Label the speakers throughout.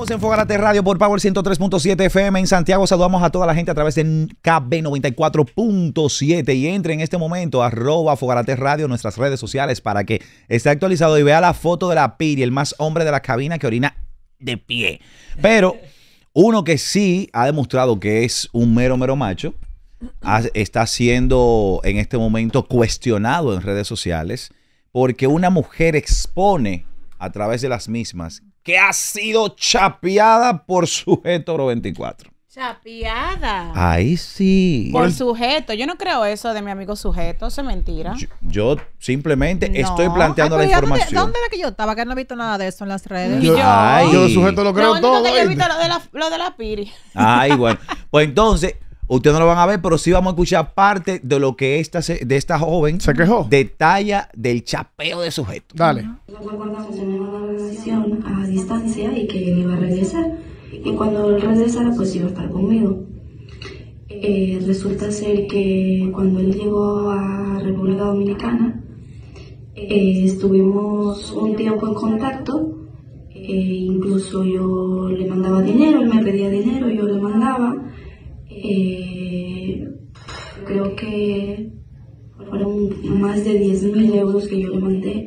Speaker 1: Estamos en Fogarate Radio por Power 103.7 FM en Santiago. Saludamos a toda la gente a través de KB 94.7 y entre en este momento @Fogarate Radio, nuestras redes sociales, para que esté actualizado y vea la foto de la Piri, el más hombre de la cabina que orina de pie. Pero uno que sí ha demostrado que es un mero macho, está siendo en este momento cuestionado en redes sociales porque una mujer expone a través de las mismas que ha sido chapeada por Sujeto 24.
Speaker 2: Chapeada.
Speaker 1: Ahí sí.
Speaker 2: Por Sujeto. Yo no creo eso de mi amigo Sujeto. Eso es mentira.
Speaker 1: Yo simplemente estoy planteando la información.
Speaker 3: ¿Dónde era que yo estaba? Que no he visto nada de eso en las redes.
Speaker 1: Yo
Speaker 3: Sujeto lo creo todo.
Speaker 2: Yo he visto lo de la Piri.
Speaker 1: Ay, bueno. Pues entonces, ustedes no lo van a ver, pero sí vamos a escuchar parte de lo que esta joven
Speaker 4: se quejó.
Speaker 1: Detalla del chapeo de Sujeto.
Speaker 4: Dale.
Speaker 5: Nos acordamos tener una relación a distancia y que él iba a regresar. Y cuando él regresara, pues iba a estar conmigo. Resulta ser que cuando él llegó a República Dominicana, estuvimos un tiempo en contacto. Incluso yo le mandaba dinero, él me pedía dinero, yo le mandaba. Creo que fueron más de 10.000 euros que yo le mandé.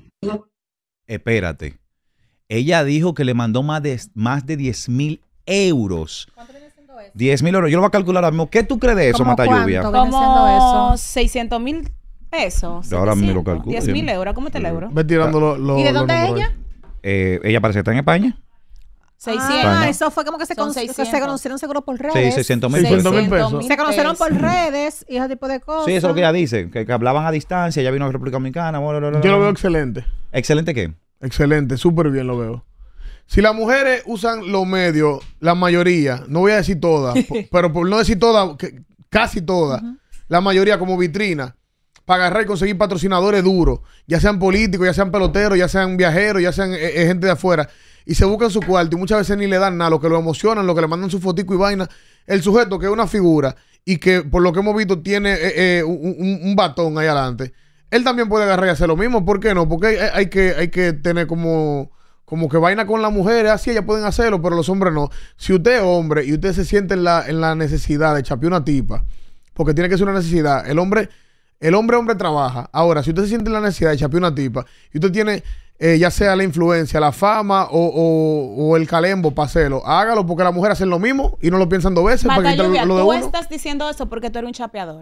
Speaker 1: Espérate. Ella dijo que le mandó más de 10.000 euros.
Speaker 2: ¿Cuánto viene siendo eso?
Speaker 1: 10.000 euros. Yo lo voy a calcular ahora mismo. ¿Qué tú crees de eso, Mata Lluvia?
Speaker 2: Como 600.000 pesos.
Speaker 1: Ahora me lo calculo.
Speaker 2: 10.000 euros. ¿Cómo está el euro?
Speaker 4: Ve tirando
Speaker 3: ¿Y de dónde es ella?
Speaker 1: Ella parece que está en España.
Speaker 2: 600.
Speaker 3: Eso fue como que se conocieron seguro por redes.
Speaker 1: Sí, 600.000
Speaker 4: pesos.
Speaker 3: Se conocieron por redes y ese tipo de cosas.
Speaker 1: Sí, eso es lo que ella dice. Que hablaban a distancia. Ella vino a República Dominicana.
Speaker 4: Yo lo veo excelente.
Speaker 1: ¿Excelente qué?
Speaker 4: Excelente, súper bien lo veo. Si las mujeres usan los medios, la mayoría, no voy a decir todas, pero por no decir todas, casi todas, la mayoría como vitrina, para agarrar y conseguir patrocinadores duros, ya sean políticos, ya sean peloteros, ya sean viajeros, ya sean gente de afuera, y se buscan su cuarto y muchas veces ni le dan nada, lo que lo emocionan, lo que le mandan su fotico y vaina. El sujeto que es una figura y que por lo que hemos visto tiene un batón ahí adelante, él también puede agarrar y hacer lo mismo. ¿Por qué no? Porque hay que tener como que vaina con las mujeres, así ellas pueden hacerlo, pero los hombres no. Si usted es hombre y usted se siente en la necesidad de chapear una tipa, porque tiene que ser una necesidad, el hombre trabaja. Ahora, si usted se siente en la necesidad de chapear una tipa y usted tiene ya sea la influencia, la fama o el calembo para hacerlo, hágalo, porque las mujeres hacen lo mismo y no lo piensan dos veces.
Speaker 2: Mata
Speaker 4: para quitar
Speaker 2: Lluvia,
Speaker 4: lo de
Speaker 2: tú
Speaker 4: uno.
Speaker 2: estás diciendo eso porque tú eres un chapeador.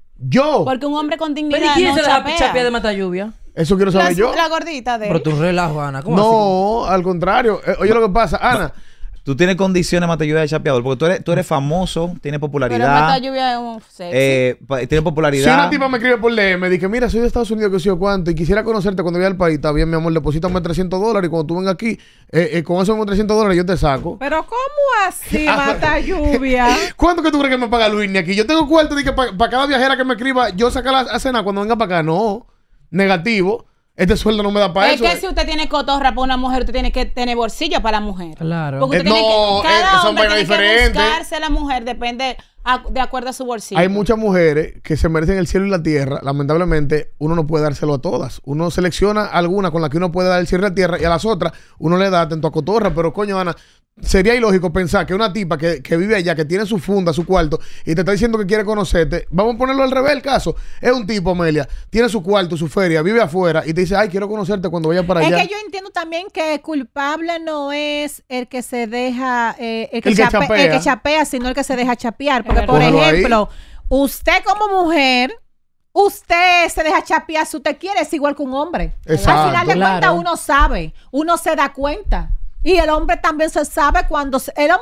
Speaker 4: Yo.
Speaker 2: Porque un hombre con dignidad
Speaker 6: ¿Pero y quién
Speaker 2: no
Speaker 6: se la
Speaker 2: chapea.
Speaker 6: chapea de Mata Lluvia?
Speaker 4: Eso quiero saber yo.
Speaker 2: La gordita de él.
Speaker 6: Pero tú relajo, Ana. ¿Cómo
Speaker 4: No, al contrario. Oye, lo que pasa, Ana.
Speaker 1: Tú tienes condiciones, Mata Lluvia, de chapeador, porque tú eres famoso, tienes popularidad.
Speaker 2: Pero Mata Lluvia es un sexy.
Speaker 1: Tienes popularidad.
Speaker 4: Si una tipa me escribe por DM, me dice, mira, soy de Estados Unidos, que sé yo cuánto, y quisiera conocerte cuando vaya al país, está bien, mi amor, deposítame $300 y cuando tú vengas aquí, con esos $300 yo te saco.
Speaker 3: Pero ¿cómo así, Mata Lluvia?
Speaker 4: ¿Cuánto que tú crees que me paga Luis aquí? Yo tengo cuarto de que para cada viajera que me escriba, yo sacarla a cenar cuando venga para acá. No, negativo. Este sueldo no me da para eso.
Speaker 2: Es que si usted tiene cotorra para una mujer, usted tiene que tener bolsillo para la mujer.
Speaker 6: Claro.
Speaker 2: Porque usted tiene
Speaker 4: no,
Speaker 2: que, cada
Speaker 4: son
Speaker 2: hombre
Speaker 4: vainas
Speaker 2: tiene que
Speaker 4: diferentes.
Speaker 2: buscarse a la mujer, depende de acuerdo a su bolsillo.
Speaker 4: Hay muchas mujeres que se merecen el cielo y la tierra. Lamentablemente, uno no puede dárselo a todas. Uno selecciona alguna con la que uno puede dar el cielo y la tierra y a las otras uno le da atento a cotorra. Pero coño, Ana, sería ilógico pensar que una tipa que vive allá, que tiene su funda, su cuarto, y te está diciendo que quiere conocerte. Vamos a ponerlo al revés el caso. Es un tipo, Amelia, tiene su cuarto, su feria, vive afuera y te dice, ay, quiero conocerte cuando vaya para allá.
Speaker 3: Es que yo entiendo también que culpable no es el que se deja, el que chapea, sino el que se deja chapear. Porque, por ejemplo, usted como mujer, usted se deja chapear si usted quiere, es igual que un hombre.
Speaker 4: Exacto.
Speaker 3: Al final de cuentas uno sabe, uno se da cuenta. Y el hombre también sabe cuando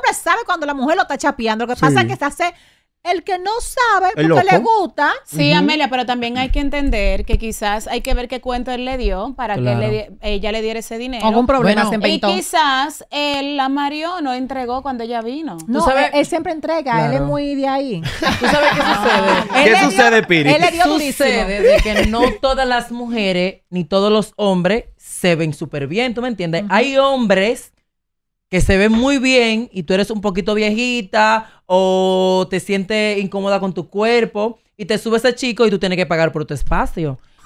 Speaker 3: la mujer lo está chapeando. Lo que pasa es que se hace el que no sabe porque le gusta.
Speaker 2: Sí, Amelia, pero también hay que entender que quizás hay que ver qué cuento él le dio para que ella le diera ese dinero.
Speaker 3: Algún problema se
Speaker 2: Y
Speaker 3: inventó.
Speaker 2: quizás él la mareó, no entregó cuando ella vino.
Speaker 3: No, él siempre entrega, él es muy de ahí.
Speaker 6: ¿Tú sabes qué sucede?
Speaker 1: ¿Qué sucede, Piri?
Speaker 3: Él le dio durísimo.
Speaker 6: Sucede de que no todas las mujeres ni todos los hombres se ven súper bien, ¿tú me entiendes? Hay hombres que se ven muy bien y tú eres un poquito viejita o te sientes incómoda con tu cuerpo y te sube ese chico y tú tienes que pagar por tu espacio.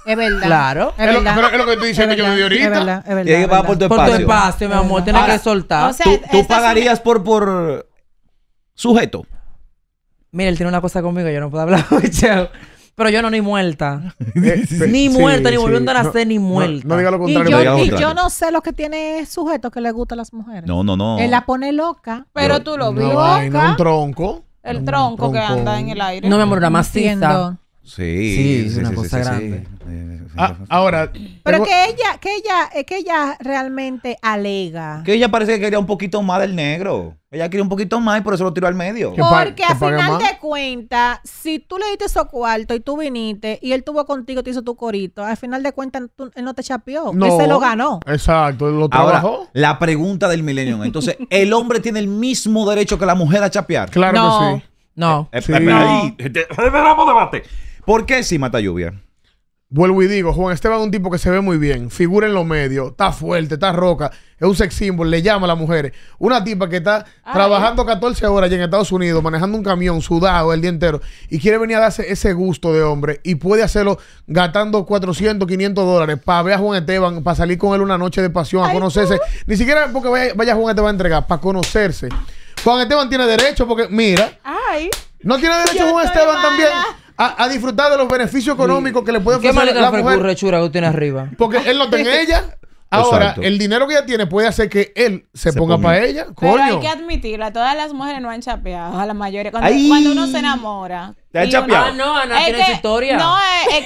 Speaker 3: Es verdad.
Speaker 6: Claro.
Speaker 3: Es verdad.
Speaker 4: Pero es lo que estoy diciendo yo de ahorita.
Speaker 3: Es verdad, es verdad.
Speaker 1: Tienes que pagar por tu
Speaker 6: Por tu
Speaker 1: espacio.
Speaker 6: espacio, mi amor. Tienes que soltar.
Speaker 2: O sea,
Speaker 1: ¿Tú pagarías por sujeto?
Speaker 6: Mira, él tiene una cosa conmigo, yo no puedo hablar mucho. Pero yo no ni muerta. Ni
Speaker 4: Sí,
Speaker 6: muerta, ni
Speaker 4: sí.
Speaker 6: volviendo a nacer, ni muerta.
Speaker 4: No diga lo
Speaker 3: Y
Speaker 4: contrario.
Speaker 3: yo no sé lo que tiene sujeto que le gusta a las mujeres.
Speaker 1: No.
Speaker 3: Él la pone loca.
Speaker 2: Pero tú lo
Speaker 4: Una
Speaker 2: viste.
Speaker 4: vaina, un tronco.
Speaker 2: El tronco que
Speaker 4: tronco.
Speaker 2: anda en el aire.
Speaker 6: No, mi amor, una maciza.
Speaker 3: Entiendo.
Speaker 1: Sí,
Speaker 6: es una cosa grande.
Speaker 4: Ahora.
Speaker 3: Pero
Speaker 4: tengo-
Speaker 3: que ella realmente alega.
Speaker 1: Que ella parece que quería un poquito más del negro. Ella quería un poquito más y por eso lo tiró al medio.
Speaker 4: ¿Qué
Speaker 3: Porque a
Speaker 4: pague
Speaker 3: final
Speaker 4: más?
Speaker 3: de cuentas, si tú le diste esos cuartos y tú viniste y él tuvo contigo, te hizo tu corito, al final de cuentas él no te chapeó. Él se lo ganó.
Speaker 4: Exacto, él lo
Speaker 1: Ahora,
Speaker 4: trabajó.
Speaker 1: la pregunta del milenio. Entonces, ¿el hombre tiene el mismo derecho que la mujer a chapear?
Speaker 4: Claro
Speaker 3: No.
Speaker 4: que sí.
Speaker 6: No.
Speaker 4: Sí.
Speaker 1: Esperamos debate. ¿Por qué sí, Mata Lluvia?
Speaker 4: Vuelvo y digo, Juan Esteban es un tipo que se ve muy bien, figura en los medios, está fuerte, está roca, es un sex symbol, le llama a las mujeres. Una tipa que está trabajando 14 horas allá en Estados Unidos, manejando un camión sudado el día entero y quiere venir a darse ese gusto de hombre y puede hacerlo gastando 400, 500 dólares para ver a Juan Esteban, para salir con él una noche de pasión, a conocerse. Ni siquiera porque vaya Juan Esteban a entregar, para conocerse. Juan Esteban tiene derecho porque, mira,
Speaker 2: Ay.
Speaker 4: ¿no tiene derecho
Speaker 2: Yo
Speaker 4: Juan
Speaker 2: estoy
Speaker 4: Esteban
Speaker 2: mala.
Speaker 4: también a disfrutar de los beneficios económicos que le puede
Speaker 6: ¿Qué
Speaker 4: ofrecer
Speaker 6: maleta
Speaker 4: la
Speaker 6: de
Speaker 4: mujer?
Speaker 6: frescura que tú tienes arriba?
Speaker 4: Porque él no está en ella. Ahora,
Speaker 1: Exacto.
Speaker 4: el dinero que ella tiene puede hacer que él se
Speaker 1: Se
Speaker 4: ponga
Speaker 1: ponga.
Speaker 4: para ella.
Speaker 2: Pero hay
Speaker 4: Coño.
Speaker 2: que admitirla, todas las mujeres no han chapeado, a la mayoría. Cuando,
Speaker 1: Ay.
Speaker 2: cuando uno se enamora.
Speaker 1: ¿Te han
Speaker 2: y uno-
Speaker 1: chapeado?
Speaker 6: Ah, no, Ana tiene su historia.
Speaker 2: No,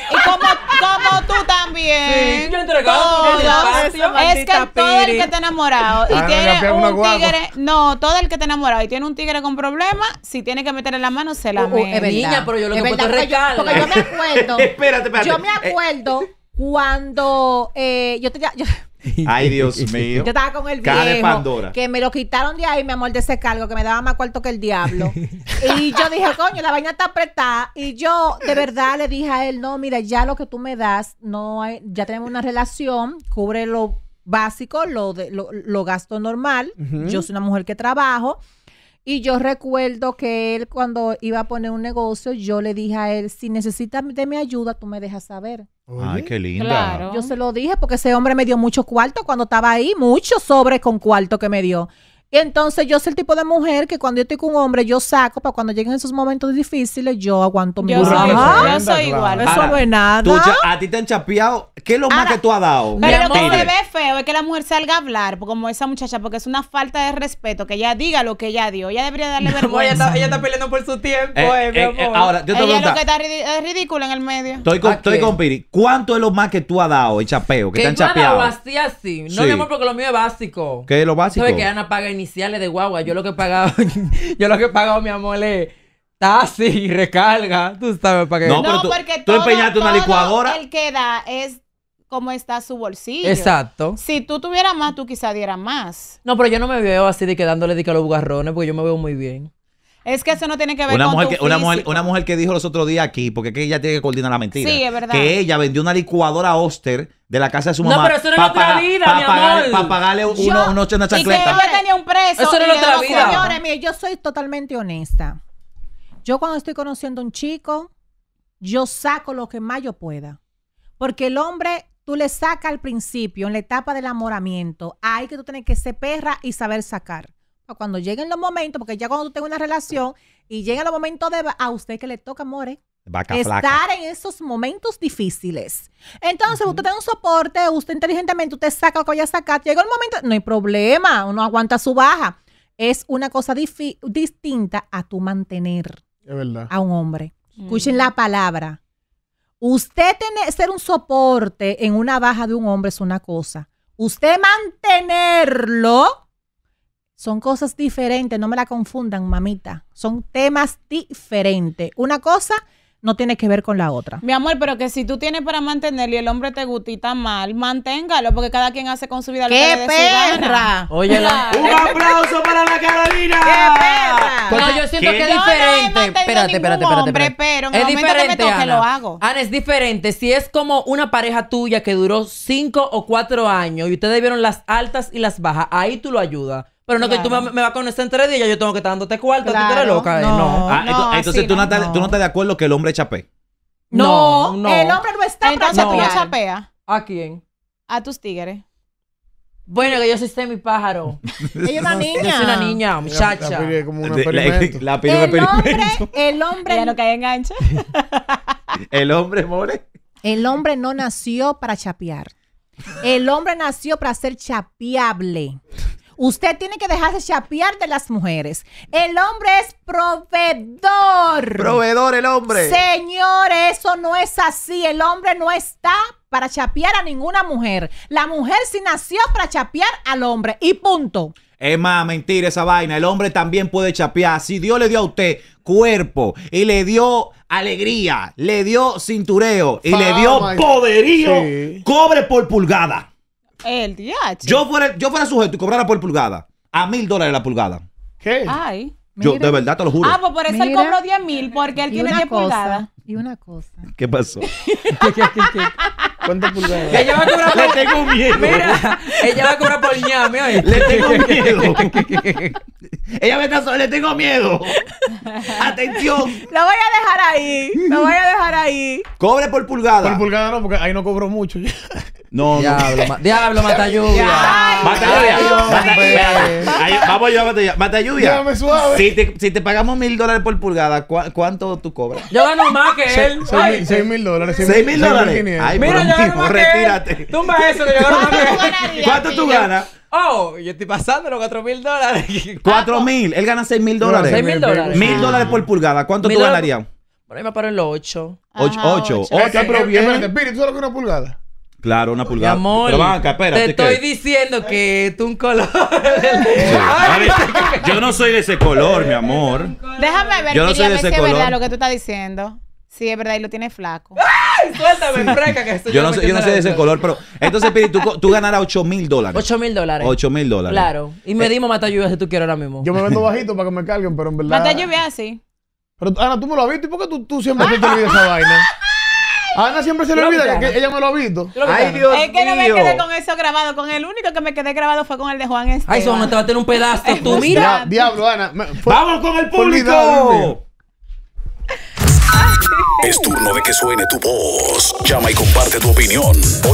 Speaker 2: como tú también.
Speaker 6: Sí, yo he entregado
Speaker 2: Todo.
Speaker 6: el espacio,
Speaker 2: Es que
Speaker 6: maldita
Speaker 2: todo el
Speaker 6: Piri.
Speaker 2: que está enamorado y
Speaker 4: Ah, no,
Speaker 2: tiene
Speaker 4: chapean una
Speaker 2: un
Speaker 4: guagua.
Speaker 2: tigre. No, todo el que está enamorado y tiene un tigre con problemas, si tiene que meterle la mano, se la
Speaker 3: Es
Speaker 2: mete.
Speaker 3: verdad.
Speaker 6: Niña, pero yo lo
Speaker 3: Es
Speaker 6: que puedo
Speaker 3: verdad,
Speaker 6: recarga.
Speaker 3: porque yo me acuerdo.
Speaker 1: Espérate.
Speaker 3: Yo me acuerdo cuando
Speaker 1: Ay, Dios mío.
Speaker 3: yo estaba con el
Speaker 1: Caja de
Speaker 3: viejo
Speaker 1: Pandora.
Speaker 3: que me lo quitaron de ahí, mi amor, de ese cargo que me daba más cuarto que el diablo. Y yo dije, coño, la vaina está apretada. Y yo de verdad le dije a él, no, mira, ya lo que tú me das, no hay, ya tenemos una relación, cubre lo básico, lo gasto normal. Yo soy una mujer que trabajo. Y yo recuerdo que él cuando iba a poner un negocio, yo le dije a él, si necesitas de mi ayuda, tú me dejas saber.
Speaker 1: Ay, qué linda.
Speaker 2: Claro.
Speaker 3: Yo se lo dije porque ese hombre me dio mucho cuarto cuando estaba ahí, mucho sobre con cuarto que me dio. Y entonces yo soy el tipo de mujer que cuando yo estoy con un hombre, yo saco para cuando lleguen esos momentos difíciles, yo aguanto mi
Speaker 2: Yo soy,
Speaker 3: burraja.
Speaker 2: yo soy igual.
Speaker 3: Eso
Speaker 1: Ahora,
Speaker 3: no es nada.
Speaker 1: A ti te han chapeado. ¿Qué es lo más
Speaker 3: Ahora,
Speaker 1: que tú has dado?
Speaker 2: Pero lo que
Speaker 1: Tigre.
Speaker 2: se ve feo es que la mujer salga a hablar, como esa muchacha, porque es una falta de respeto, que ella diga lo que ella dio. Ella debería darle vergüenza.
Speaker 6: Ella está peleando por su tiempo, mi amor.
Speaker 1: Ahora, yo te
Speaker 2: Ella lo
Speaker 1: pregunto.
Speaker 2: que está es ridícula en el medio.
Speaker 1: Estoy con Piri. ¿Cuánto es lo más que tú has dado, el chapeo? Que te han
Speaker 6: yo he dado
Speaker 1: chapeado.
Speaker 6: así. No,
Speaker 1: Sí.
Speaker 6: mi amor, porque lo mío es básico.
Speaker 1: ¿Qué es lo básico?
Speaker 6: ¿Sabes que Ana paga iniciales de guagua? Yo lo que he pagado, mi amor, es taxi, recarga. Tú sabes para qué.
Speaker 1: No, pero tú empeñaste una licuadora.
Speaker 2: El que da es como está su bolsillo.
Speaker 6: Exacto.
Speaker 2: Si tú tuvieras más, tú quizás dieras más.
Speaker 6: No, pero yo no me veo así de que dándole de que a los bugarrones, porque yo me veo muy bien.
Speaker 2: Es que eso no tiene que ver
Speaker 1: Una
Speaker 2: con
Speaker 1: mujer,
Speaker 2: tu
Speaker 1: que, una, mujer,
Speaker 2: físico.
Speaker 1: una mujer que dijo los otros días aquí, porque es que ella tiene que coordinar la mentira.
Speaker 2: Sí, es verdad.
Speaker 1: Que ella vendió una licuadora Oster de la casa de su
Speaker 6: No,
Speaker 1: mamá.
Speaker 6: pero eso no es otra vida, mi amor.
Speaker 1: Para pagarle una
Speaker 2: Y que
Speaker 1: chancleta.
Speaker 2: ella tenía un preso.
Speaker 6: Eso no
Speaker 2: y
Speaker 6: es
Speaker 2: le
Speaker 6: otra
Speaker 2: dio
Speaker 6: vida.
Speaker 2: cuidado.
Speaker 3: Señores, mire, yo soy totalmente honesta. Yo cuando estoy conociendo a un chico, yo saco lo que más yo pueda. Porque el hombre, tú le sacas al principio, en la etapa del enamoramiento, ahí que tú tienes que ser perra y saber sacar. Para cuando lleguen los momentos, porque ya cuando tú tengas una relación y lleguen los momentos de a usted que le toca, amore,
Speaker 1: Vaca
Speaker 3: estar
Speaker 1: flaca.
Speaker 3: en esos momentos difíciles. Entonces, usted tiene un soporte, usted inteligentemente, usted saca lo que vaya a sacar. Llega el momento, no hay problema, uno aguanta su baja. Es una cosa distinta a tu mantener
Speaker 4: Es verdad.
Speaker 3: a un hombre. Escuchen la palabra. Usted ser un soporte en una baja de un hombre es una cosa. Usted mantenerlo son cosas diferentes. No me la confundan, mamita. Son temas diferentes. Una cosa no tiene que ver con la otra.
Speaker 2: Mi amor, pero que si tú tienes para mantenerlo y el hombre te gusta y está mal, manténgalo, porque cada quien hace con su vida lo que le
Speaker 3: ¡Qué
Speaker 2: dé su gana.
Speaker 3: perra!
Speaker 6: Óyela.
Speaker 1: ¡Un aplauso para la Carolina!
Speaker 3: ¡Qué perra!
Speaker 6: No, yo siento
Speaker 1: ¿Qué?
Speaker 6: que es
Speaker 2: Yo no he
Speaker 6: diferente.
Speaker 2: mantenido ningún hombre, pero en el momento que me toque,
Speaker 6: Ana.
Speaker 2: lo hago.
Speaker 6: Ana, es diferente. Si es como una pareja tuya que duró 5 o 4 años y ustedes vieron las altas y las bajas, ahí tú lo ayudas. Pero no que tú
Speaker 2: Claro.
Speaker 6: me vas con ese en 3 días, yo tengo que estar dándote cuarto, tú eres
Speaker 3: Claro,
Speaker 6: loca.
Speaker 3: no.
Speaker 6: No.
Speaker 1: Ah,
Speaker 2: No,
Speaker 1: entonces
Speaker 2: así
Speaker 1: tú no
Speaker 2: no.
Speaker 1: estás de acuerdo que el hombre chape.
Speaker 6: No.
Speaker 3: El hombre no está para
Speaker 2: Entonces tú
Speaker 3: chapear.
Speaker 2: no chapeas
Speaker 6: ¿A quién?
Speaker 2: a tus tigres.
Speaker 6: Bueno, que yo soy semipájaro.
Speaker 3: Ella es una niña.
Speaker 6: Yo soy una niña, muchacha.
Speaker 4: La Piri es como un experimento.
Speaker 1: La pide un experimento.
Speaker 3: El hombre,
Speaker 2: Ella no cae enganche.
Speaker 1: El hombre, more.
Speaker 3: el hombre no nació para chapear. El hombre nació para ser chapeable. Usted tiene que dejarse chapear de las mujeres. El hombre es proveedor.
Speaker 1: Proveedor el hombre.
Speaker 3: Señores, eso no es así. El hombre no está para chapear a ninguna mujer. La mujer sí nació para chapear al hombre. Y punto.
Speaker 1: Es más, mentira esa vaina. El hombre también puede chapear. Si Dios le dio a usted cuerpo y le dio alegría, le dio cintureo y le dio poderío,
Speaker 4: sí,
Speaker 1: cobre por pulgada.
Speaker 2: El DH.
Speaker 1: Yo fuera sujeto y cobrara por pulgada a $1,000 la pulgada.
Speaker 4: ¿Qué?
Speaker 2: Ay.
Speaker 1: Yo, de verdad te lo juro.
Speaker 2: Ah, pues por eso él
Speaker 3: Mira.
Speaker 2: cobró 10,000 porque él tiene 10 pulgadas.
Speaker 3: Y una cosa.
Speaker 1: ¿Qué pasó?
Speaker 4: ¿Cuántas pulgadas?
Speaker 6: Ella va a cobrar
Speaker 1: Le
Speaker 6: por...
Speaker 1: tengo miedo.
Speaker 6: Mira, ella va a cobrar por ñame, oye.
Speaker 1: Le tengo miedo. Ella me está sola, le tengo miedo. Atención.
Speaker 3: Lo voy a dejar ahí. Lo voy a dejar ahí.
Speaker 1: Cobre por pulgada.
Speaker 4: Por pulgada no, porque ahí no cobro mucho.
Speaker 1: No,
Speaker 6: Diablo, mata lluvia.
Speaker 1: Mata lluvia. Vamos yo a mata lluvia. Mata lluvia.
Speaker 4: Llévame suave.
Speaker 1: Si te pagamos $1,000 por pulgada, ¿cuánto tú cobras?
Speaker 6: Yo gano más que él. Ay,
Speaker 4: $6,000.
Speaker 1: $6,000. Ay,
Speaker 6: mira,
Speaker 1: pero
Speaker 6: yo gano
Speaker 1: mijo,
Speaker 6: más que
Speaker 1: retírate.
Speaker 6: él. Tumba eso que yo gano más que él.
Speaker 1: ¿Cuánto tú ganas?
Speaker 6: Oh, yo estoy pasando los $4,000.
Speaker 1: 4,000. Él gana $6,000.
Speaker 6: $6,000.
Speaker 1: $1,000 por pulgada. ¿Cuánto tú
Speaker 6: $1,000.
Speaker 1: ganarías?
Speaker 6: Por ahí me paro en los 8.
Speaker 1: 8. Pero bien.
Speaker 4: Espérate, Piri, ¿tú sabes lo que es una pulgada?
Speaker 1: Claro, una
Speaker 6: Mi
Speaker 1: pulgada.
Speaker 6: amor,
Speaker 1: Pero van acá, espérate.
Speaker 6: te estoy diciendo que tú un color.
Speaker 1: A ver, yo no soy de ese color, mi amor.
Speaker 2: Déjame ver,
Speaker 1: Yo no soy de
Speaker 2: a ver
Speaker 1: ese
Speaker 2: si es
Speaker 1: color.
Speaker 2: verdad lo que tú estás diciendo. Sí, es verdad y lo tiene flaco.
Speaker 6: Suéltame, freca, que estoy
Speaker 1: Yo no soy de ese color, pero entonces, Piri, tú ganarás $8,000.
Speaker 6: $8,000.
Speaker 1: $8,000.
Speaker 6: Claro. Y medimos mata lluvia si tú quieres ahora mismo.
Speaker 4: Yo me vendo bajito para que me carguen, pero en verdad.
Speaker 2: Mata lluvia así.
Speaker 4: Pero Ana, tú me lo has visto. ¿Y por qué tú siempre se te olvidas esa vaina? A Ana siempre se le olvida que ella me lo ha visto.
Speaker 1: Ay, Dios
Speaker 2: Es que no me
Speaker 1: mío.
Speaker 2: quedé con eso grabado. Con el único que me quedé grabado fue con el de Juan Esteban.
Speaker 6: Ay, eso no te va a tener un pedazo. Tú mira.
Speaker 4: Diablo, Ana.
Speaker 1: ¡Vamos con el
Speaker 4: fue olvidado, Dios
Speaker 1: público!
Speaker 7: Es turno de que suene tu voz. Llama y comparte tu opinión.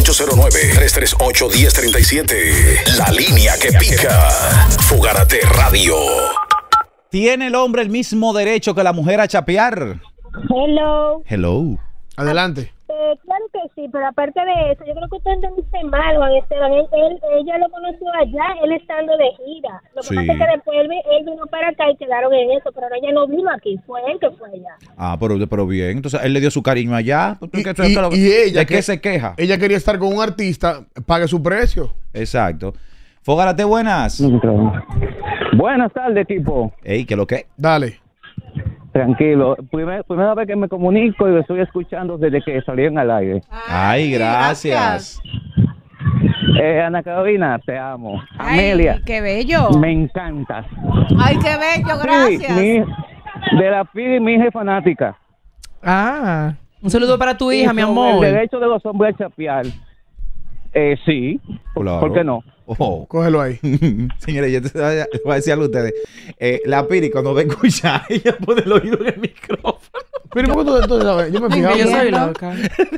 Speaker 7: 809-338-1037. La línea que pica. Fogarate Radio.
Speaker 1: ¿Tiene el hombre el mismo derecho que la mujer a chapear?
Speaker 8: Hello.
Speaker 1: Hello.
Speaker 4: Adelante.
Speaker 8: Claro que sí, pero aparte de eso, yo creo que usted entendiste mal, Juan Esteban. Ella lo conoció allá, él estando de gira. Lo que
Speaker 1: Sí.
Speaker 8: pasa es que después él vino para acá y quedaron en eso, pero ella no vino aquí, fue él que fue allá.
Speaker 1: Ah, pero bien. Entonces, él le dio su cariño allá.
Speaker 4: Y ella,
Speaker 1: ¿de qué se queja?
Speaker 4: Ella quería estar con un artista, pague su precio.
Speaker 1: Exacto. Fogarate, buenas.
Speaker 9: Buenas tardes, equipo.
Speaker 1: Ey, ¿qué lo que?
Speaker 4: Dale.
Speaker 9: Tranquilo. Primera vez que me comunico y lo estoy escuchando desde que salieron al aire.
Speaker 1: Ay, gracias.
Speaker 9: Ana Carolina, te amo.
Speaker 2: Ay,
Speaker 9: Amelia,
Speaker 2: qué bello.
Speaker 9: me encantas.
Speaker 3: Ay, qué bello, gracias.
Speaker 9: Sí, de la Piri, mi hija es fanática.
Speaker 6: Ah. Un saludo para tu hija, mi amor.
Speaker 9: El derecho de los hombres a chapear. Sí.
Speaker 1: Claro.
Speaker 9: ¿Por qué no?
Speaker 1: Oh.
Speaker 4: Cógelo ahí.
Speaker 1: Señores, yo te voy a decir algo a ustedes. La Piri, cuando me escucha, ella pone el oído en el micrófono.
Speaker 4: Pero ¿por qué tú sabes? Yo me
Speaker 6: Que
Speaker 4: fijaba.
Speaker 6: yo soy loca.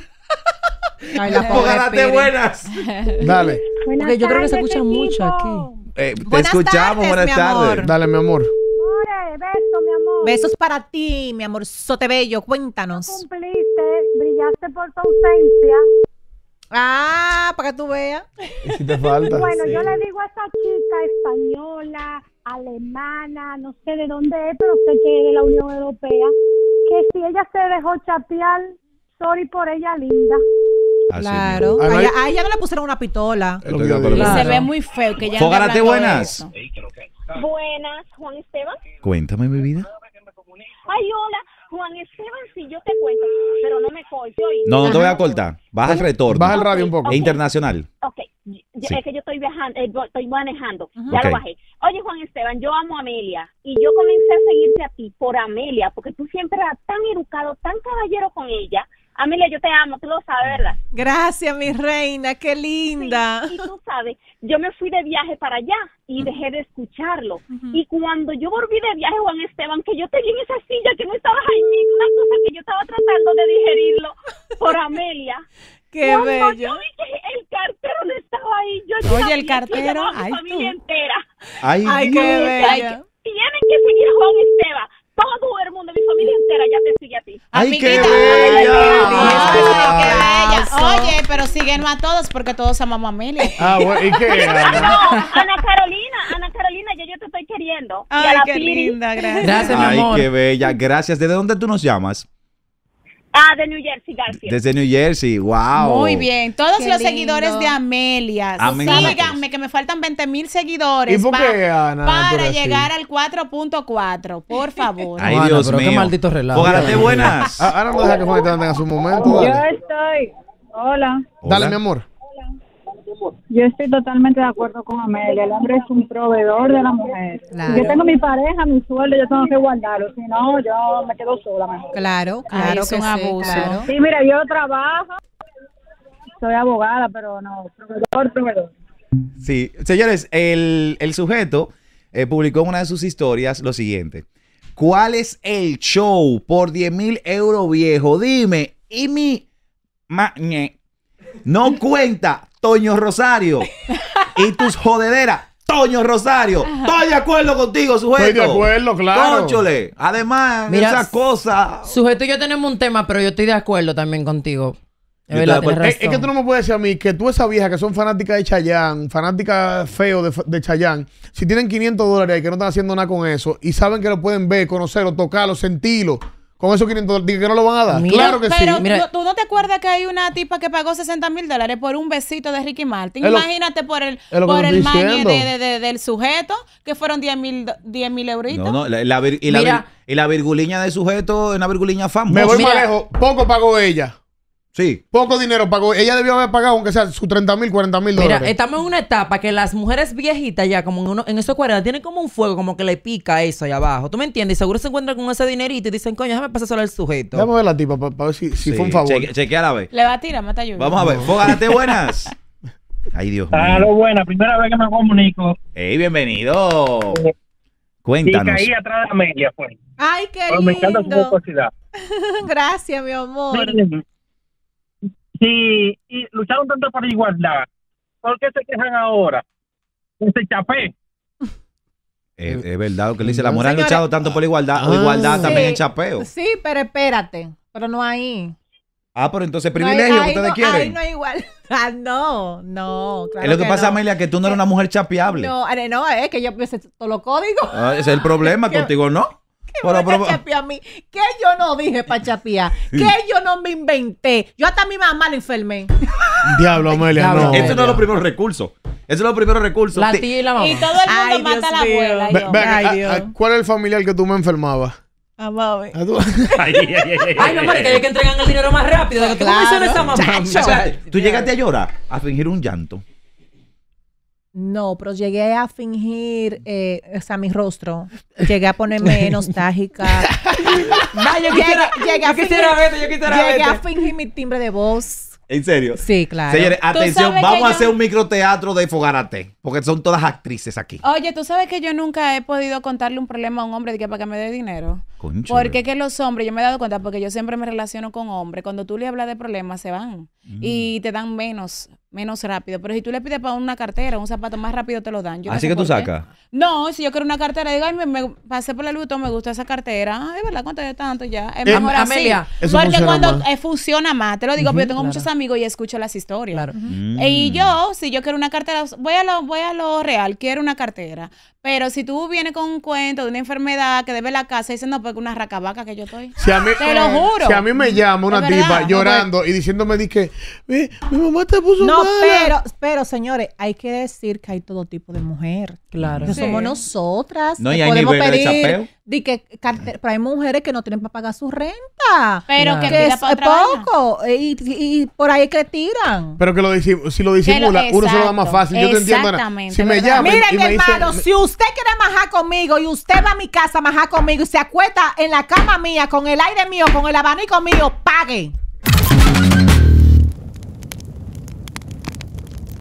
Speaker 3: Ay, la pobre
Speaker 1: Fogarate,
Speaker 3: Piri.
Speaker 1: buenas.
Speaker 4: Dale.
Speaker 6: Porque yo creo que se escucha mucho aquí.
Speaker 1: Te
Speaker 3: Buenas
Speaker 1: escuchamos,
Speaker 3: tardes,
Speaker 1: buenas
Speaker 3: mi
Speaker 1: tardes.
Speaker 3: amor.
Speaker 4: Dale, mi amor.
Speaker 8: Beso, mi amor.
Speaker 3: Besos para ti, mi amor. Sote bello, cuéntanos.
Speaker 8: Cumpliste, brillaste por tu ausencia.
Speaker 3: Ah, para que tú veas.
Speaker 4: ¿Y si te falta?
Speaker 8: Bueno, yo le digo a esa chica española, alemana, no sé de dónde es, pero sé que es de la Unión Europea, que si ella se dejó chapear, sorry por ella, linda.
Speaker 1: Así
Speaker 3: Claro.
Speaker 1: mismo.
Speaker 4: mismo.
Speaker 3: A ella no le pusieron una pistola.
Speaker 4: Es lo que yo digo.
Speaker 2: Y
Speaker 6: Claro.
Speaker 2: se ve muy feo que ya
Speaker 1: Fogarate, buenas.
Speaker 8: Buenas, Juan Esteban.
Speaker 1: Cuéntame, mi vida.
Speaker 8: Ay, hola, Juan Esteban, sí, yo te cuento, pero no me corte, oye.
Speaker 1: No te voy a cortar. Baja el retorno.
Speaker 4: Baja el radio un poco.
Speaker 1: E internacional.
Speaker 8: Ok,
Speaker 1: Sí.
Speaker 8: es que yo estoy viajando, estoy manejando, ya
Speaker 1: Ok.
Speaker 8: lo bajé. Oye, Juan Esteban, yo amo a Amelia y yo comencé a seguirte a ti por Amelia, porque tú siempre eras tan educado, tan caballero con ella, Amelia, yo te amo, tú lo sabes, ¿verdad?
Speaker 3: Gracias, mi reina, qué linda.
Speaker 8: Sí, y tú sabes, yo me fui de viaje para allá y dejé de escucharlo. Y cuando yo volví de viaje, Juan Esteban, que yo tenía en esa silla que no estabas ahí, una cosa que yo estaba tratando de digerirlo por Amelia.
Speaker 3: Qué bello.
Speaker 8: Yo vi que el cartero no estaba ahí.
Speaker 2: Oye, el cartero.
Speaker 8: Ay, familia entera.
Speaker 3: Ay, qué bella.
Speaker 8: Tienen que seguir a Juan Esteban. Todo el mundo, mi familia entera ya te sigue a ti.
Speaker 1: ¡Ay, qué
Speaker 2: bella! Oye, pero síguenos a todos porque todos amamos a Amelia.
Speaker 4: Bueno, ¿y qué?
Speaker 8: Ana Carolina, yo te estoy queriendo.
Speaker 3: Ay, qué linda, gracias.
Speaker 6: Gracias, mi amor.
Speaker 1: Ay, qué bella. Gracias. ¿Desde dónde tú nos llamas?
Speaker 8: De New Jersey, García.
Speaker 1: Desde New Jersey, wow.
Speaker 2: Muy bien. Todos
Speaker 3: Qué
Speaker 2: los
Speaker 3: lindo.
Speaker 2: seguidores de Amelia, síganme que me faltan 20,000 seguidores
Speaker 4: ¿Y por qué, Ana,
Speaker 2: para llegar al 4.4, por favor.
Speaker 1: Ay,
Speaker 6: Ana,
Speaker 1: Dios
Speaker 6: pero
Speaker 1: mío.
Speaker 6: qué maldito relajo.
Speaker 1: Fogárate, buenas.
Speaker 4: Ahora no deja que Juan tenga su momento. Dale,
Speaker 8: estoy. Hola.
Speaker 4: dale mi amor.
Speaker 8: Yo estoy totalmente de acuerdo con Amelia. El hombre es un proveedor de la mujer.
Speaker 3: Claro.
Speaker 8: Si yo tengo mi pareja, mi sueldo, yo tengo que guardarlo. Si no, yo me quedo sola mejor.
Speaker 3: Claro,
Speaker 2: Ay,
Speaker 3: claro
Speaker 2: es
Speaker 3: que
Speaker 2: un
Speaker 3: sí,
Speaker 2: abuso.
Speaker 3: claro.
Speaker 8: Sí, mira, yo trabajo. Soy abogada, pero no, proveedor.
Speaker 1: Sí, señores, el sujeto publicó en una de sus historias lo siguiente. ¿Cuál es el show por 10,000 euros, viejo? Dime, y mi mañe no cuenta Toño Rosario y tus jodederas, Toño Rosario. Estoy de acuerdo contigo, sujeto.
Speaker 4: Estoy de acuerdo, claro.
Speaker 1: Cónchole. Además,
Speaker 6: Mira,
Speaker 1: esas cosas.
Speaker 6: Sujeto y yo tenemos un tema, pero yo estoy de acuerdo también contigo.
Speaker 1: Yo
Speaker 6: Es verdad,
Speaker 1: estoy de
Speaker 6: tienes
Speaker 4: Es que tú no me puedes decir a mí que tú esas viejas que son fanáticas de Chayanne, fanáticas feo de Chayanne, si tienen $500 y que no están haciendo nada con eso y saben que lo pueden ver, conocerlo, tocarlo, sentirlo, con esos $500 que no lo van a dar.
Speaker 6: Mira,
Speaker 4: Claro que
Speaker 2: Pero
Speaker 4: sí.
Speaker 6: Mira.
Speaker 2: ¿tú no te acuerdas que hay una tipa que pagó $60,000 por un besito de Ricky Martin?
Speaker 4: Es lo-
Speaker 2: Imagínate por el
Speaker 4: es lo que te estoy
Speaker 2: mañe
Speaker 4: diciendo.
Speaker 2: del sujeto, que fueron 10,000 euritos.
Speaker 1: No,
Speaker 6: Mira.
Speaker 1: la virguliña de sujeto es una virguliña famosa.
Speaker 4: Me voy
Speaker 6: Mira.
Speaker 4: más lejos. Poco pagó ella.
Speaker 1: Sí.
Speaker 4: Poco dinero pagó. Ella debió haber pagado, aunque sea sus $30,000, $40,000.
Speaker 6: Mira, estamos en una etapa que las mujeres viejitas ya, como en esos 40, tienen como un fuego, como que le pica eso allá abajo. ¿Tú me entiendes? Y seguro se encuentran con ese dinerito y dicen, coño, déjame pasar solo al sujeto.
Speaker 4: Déjame ver la tipa para ver si fue un favor.
Speaker 1: Chequea a ver.
Speaker 2: Le va a tirar, mata lluvia.
Speaker 1: Vamos a ver. Fogárate, buenas. Ay, Dios mío.
Speaker 10: Claro, buena, primera vez que me comunico.
Speaker 1: Ey, bienvenido.
Speaker 10: Y
Speaker 1: Cuéntanos.
Speaker 10: caí atrás de Amelia, pues.
Speaker 3: Ay, qué
Speaker 10: Pero me encanta su
Speaker 3: lindo.
Speaker 10: jocosidad.
Speaker 3: Gracias, mi amor.
Speaker 10: Miren, si y lucharon tanto por igualdad, ¿por qué se quejan ahora? Ese chapé.
Speaker 1: Es verdad lo que le dice. La mujer ha
Speaker 3: Señores,
Speaker 1: luchado tanto por la igualdad. O igualdad
Speaker 3: Sí.
Speaker 1: también en chapeo.
Speaker 3: Sí, pero espérate. Pero no ahí.
Speaker 1: Ah, pero entonces
Speaker 3: No hay-
Speaker 1: privilegio que
Speaker 3: ahí
Speaker 1: ustedes
Speaker 3: no,
Speaker 1: quieren.
Speaker 3: ahí no hay igual. No, claro
Speaker 1: Es lo que pasa,
Speaker 3: no.
Speaker 1: Amelia, que tú no eres una mujer chapeable.
Speaker 3: No, es que yo pensé todos los códigos.
Speaker 1: Ese es el problema,
Speaker 3: ¿Qué?
Speaker 1: contigo no.
Speaker 3: ¿Qué me va a chapear a mí? ¿Qué yo no dije para chapear? ¿Qué yo no me inventé? Yo hasta a mi mamá la enfermé.
Speaker 4: Diablo, Amelia,
Speaker 6: Diablo.
Speaker 4: no.
Speaker 1: Estos no son los primeros recursos. Esos son los primeros recursos.
Speaker 6: La
Speaker 1: Te-
Speaker 6: tía y la mamá.
Speaker 2: Y todo el mundo
Speaker 3: Ay,
Speaker 2: mata a la
Speaker 3: Dios mío.
Speaker 2: abuela.
Speaker 4: Ve-
Speaker 2: yo.
Speaker 4: ve-
Speaker 3: Ay, Dios.
Speaker 4: ¿Cuál es el familiar que tú me enfermabas?
Speaker 3: A mami.
Speaker 4: ¿A tú?
Speaker 1: Ay, ay, ay, ay,
Speaker 6: Ay, no, hombre, que hay que entregan el dinero más rápido. De que tú
Speaker 3: Claro.
Speaker 6: mencionas a mamá.
Speaker 3: Chacho.
Speaker 1: Espérate, tú llegaste a llorar, a fingir un llanto.
Speaker 3: No, pero llegué a fingir, o sea, mi rostro. Llegué a ponerme nostálgica.
Speaker 6: Yo
Speaker 3: Llegué a
Speaker 6: quisiera verte,
Speaker 3: Llegué a fingir mi timbre de voz.
Speaker 1: ¿En serio?
Speaker 3: Sí, claro.
Speaker 1: Señores, atención,
Speaker 2: sabes
Speaker 1: vamos
Speaker 2: que
Speaker 1: a
Speaker 2: yo-
Speaker 1: hacer un microteatro de Fogárate, porque son todas actrices aquí.
Speaker 2: Oye, tú sabes que yo nunca he podido contarle un problema a un hombre de que para que me dé dinero.
Speaker 1: Concho,
Speaker 2: Porque es que los hombres, yo me he dado cuenta, porque yo siempre me relaciono con hombres, cuando tú le hablas de problemas se van y te dan menos rápido. Pero si tú le pides para una cartera, un zapato, más rápido te lo dan. Yo no
Speaker 1: Así
Speaker 2: sé
Speaker 1: que tú
Speaker 2: por qué.
Speaker 1: sacas.
Speaker 2: No, si yo quiero una cartera, digo, ay, me pasé por el Luto, me gusta esa cartera. Ay, ¿verdad? ¿Cuánto es tanto ya? Es mejor así.
Speaker 6: Amelia,
Speaker 4: eso
Speaker 2: Porque
Speaker 4: funciona
Speaker 2: cuando
Speaker 4: más.
Speaker 2: funciona más, te lo digo, porque yo tengo
Speaker 6: claro.
Speaker 2: muchos amigos y escucho las historias.
Speaker 6: Claro.
Speaker 2: Y yo, si yo quiero una cartera, voy a lo real, quiero una cartera. Pero si tú vienes con un cuento de una enfermedad que debe la casa y dices, no, porque una racabaca que yo estoy.
Speaker 4: Si a mí,
Speaker 2: Te lo juro.
Speaker 4: Si a mí me llama una
Speaker 2: Es verdad,
Speaker 4: tipa
Speaker 2: no,
Speaker 4: llorando y diciéndome, que mi mamá te puso
Speaker 3: No,
Speaker 4: mala.
Speaker 3: pero señores, hay que decir que hay todo tipo de mujer.
Speaker 6: Claro.
Speaker 3: Que
Speaker 2: Sí.
Speaker 3: somos nosotras.
Speaker 1: No,
Speaker 3: que
Speaker 1: y hay
Speaker 3: podemos
Speaker 1: niveles de
Speaker 3: pedir
Speaker 1: chapeo.
Speaker 3: pero hay mujeres que no tienen para pagar su renta.
Speaker 2: Pero
Speaker 6: Claro.
Speaker 2: que
Speaker 3: Que
Speaker 2: pida
Speaker 3: es
Speaker 2: para otra vaina.
Speaker 3: poco. Y por ahí que tiran.
Speaker 4: Pero que si lo disimula, uno se lo da más
Speaker 2: exacto,
Speaker 4: fácil. Yo te entiendo. Ana.
Speaker 2: exactamente,
Speaker 4: Si me
Speaker 2: ¿verdad?
Speaker 4: llaman
Speaker 3: Mire,
Speaker 4: y
Speaker 3: mi
Speaker 4: me dicen...
Speaker 3: hermano, si usted quiere majar conmigo y usted va a mi casa a majar conmigo y se acuesta en la cama mía, con el aire mío, con el abanico mío, pague.